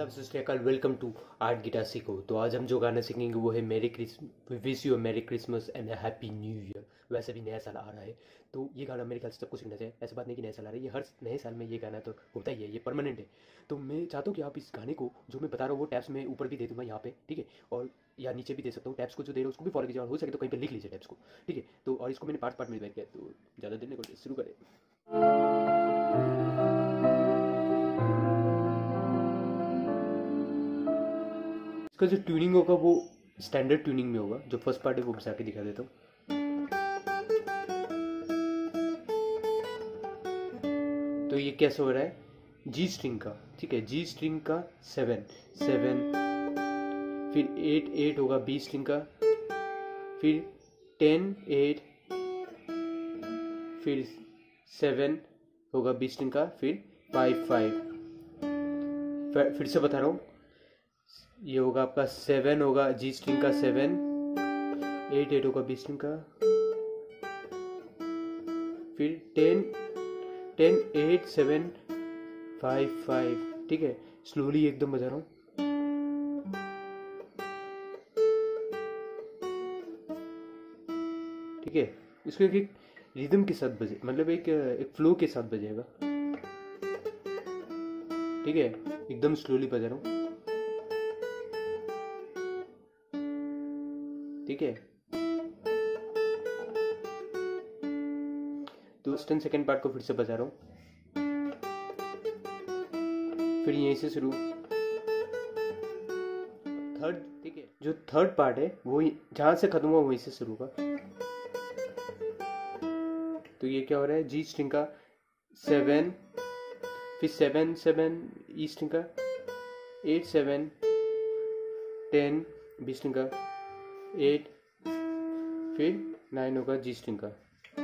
आदाब सत श्री अकाल, वेलकम टू आर्ट गिटार सीखो। तो आज हम जो गाना सीखेंगे वो है wish you merry Christmas and happy new year. वैसे भी नया साल आ रहा है तो ये गाना मेरे ख्याल से सबको सीखना चाहिए। ऐसा बात नहीं कि नया साल आ रहा है, ये हर नए साल में ये गाना तो होता ही है, ये परमानेंट है। तो मैं चाहता हूँ कि आप इस गाने को जो मैं बता रहा हूँ वो टैप्स में ऊपर भी दे दूँगा यहाँ पे, ठीक है, और या नीचे भी दे सकता हूँ। टैप्स को जो दे रहा हूँ उसको भी फॉलो कीजिए और हो सके तो कहीं पर लिख लीजिए टैप्स को, ठीक है। तो और इसको मैंने पार्ट में डिवाइड किया, तो ज़्यादा देर नहीं करते, शुरू करें। इसका जो ट्यूनिंग होगा वो स्टैंडर्ड ट्यूनिंग में होगा। जो फर्स्ट पार्ट है वो बजा के दिखा देता हूँ। तो ये कैसे हो रहा है, जी स्ट्रिंग का, ठीक है, जी स्ट्रिंग का 7 7, फिर 8 8 होगा बी स्ट्रिंग का, फिर 10 8, फिर 7 होगा बी स्ट्रिंग का, फिर 5 5। फिर से बता रहा हूँ, ये होगा आपका 7 होगा जी स्ट्रिंग का 7, 8 8 होगा बी स्ट्रिंग का, फिर 10 10 8 7 5 5, ठीक है। स्लोली एकदम बजा रहा हूँ। ठीक है, इसको एक रिदम के साथ बजे, मतलब एक फ्लो के साथ बजेगा, ठीक है। एकदम स्लोली बजा रहा हूँ, ठीक है। तो सेकंड पार्ट को फिर से बजा रहा हूँ, फिर यहीं से शुरू थर्ड, ठीक है। जो थर्ड पार्ट है वो जहां से खत्म हुआ वहीं से शुरू होगा। तो ये क्या हो रहा है, जी स्ट्रिंग का 7, फिर 7 7 ई स्ट्रिंग का, 8 7 10 बी स्ट्रिंग का, 8, फिर 9 होगा जी स्ट्रिंग का,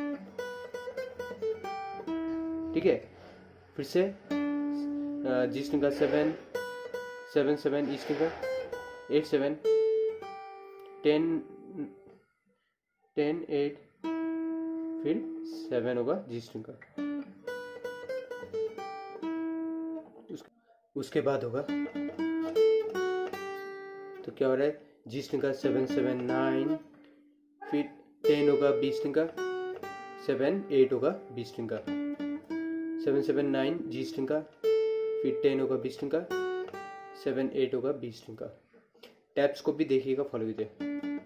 ठीक है। फिर से जी स्ट्रिंग का 7 7 7 ई स्ट्रिंग का, 8 7 10 10 8, फिर 7 होगा जी स्ट्रिंग का। उसके बाद होगा, तो क्या हो रहा है, जी स्ट्रिंग का 7 7 9, फिर 10 होगा बी स्ट्रिंग का, 7 8 होगा बी स्ट्रिंग का, 7 7 9 जी स्ट्रिंग का, फिर 10 होगा बी स्ट्रिंग का, 7 8 होगा बी स्ट्रिंग का। टैप्स को भी देखिएगा, फॉलो कीजिए।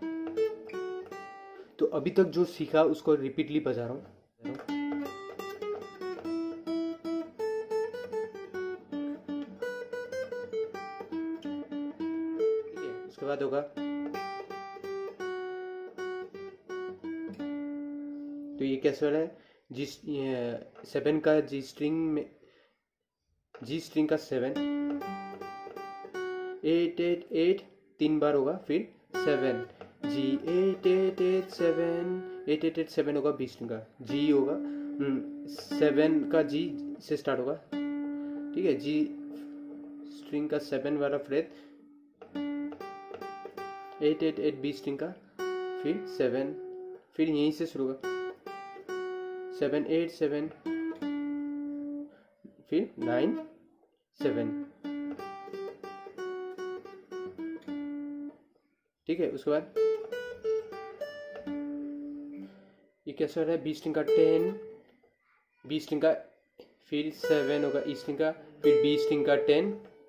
तो अभी तक जो सीखा उसको रिपीटली बजा रहा हूँ। ठीक है, उसके बाद होगा, तो ये कैसे हो रहा है, जी 7 का जी स्ट्रिंग में, जी स्ट्रिंग का 7 8 8 8 3 बार होगा, फिर 7 जी 8 8 8 7 8 8 8 7 होगा बी स्ट्रिंग का, जी होगा 7 का जी से स्टार्ट होगा, ठीक है। जी स्ट्रिंग का 7 वाला फ्रेज 8 8 8 बी स्ट्रिंग का, फिर 7, फिर यहीं से शुरू होगा 7 8 7, फिर 9 7, ठीक है। उसके बाद ये कैसे हो रहा है, बी स्ट्रिंग का 10, बी स्ट्रिंग का, फिर 7 होगा ई स्ट्रिंग का, फिर बी स्ट्रिंग का 10,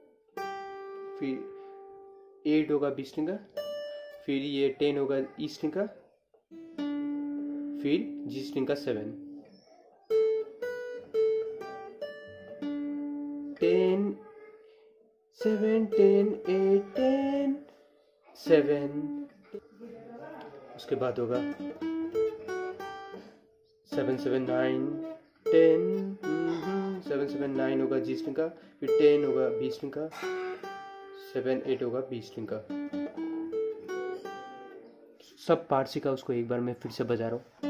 फिर 8 होगा बी स्ट्रिंग का, फिर ये 10 होगा ई स्ट्रिंग का, फिर जी स्ट्रिंग का 7 10 7 10 8 10 7। उसके बाद होगा 7 7 9 10 7 7 9 होगा जी स्ट्रिंग का, फिर 10 होगा बी स्ट्रिंग का, 7 8 होगा बी स्ट्रिंग का। सब पार्ट सीखा, उसको एक बार मैं फिर से बजा रहा हूँ।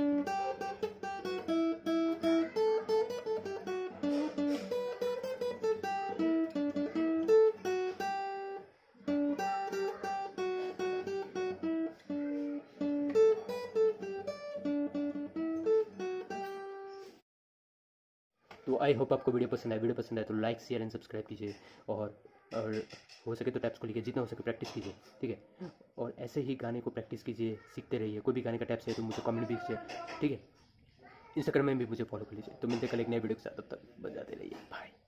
तो आई होप आपको वीडियो पसंद आए। वीडियो पसंद आए तो लाइक शेयर एंड सब्सक्राइब कीजिए और और हो सके तो टैप्स को लिखिए, जितना हो सके प्रैक्टिस कीजिए, ठीक है। और ऐसे ही गाने को प्रैक्टिस कीजिए, सीखते रहिए। कोई भी गाने का टैप्स है तो मुझे कमेंट भी कीजिए, ठीक है। इंस्टाग्राम में भी मुझे फॉलो कर लीजिए। तो मिलते कल एक नए वीडियो के साथ, तब तक बजाते रहिए, बाय।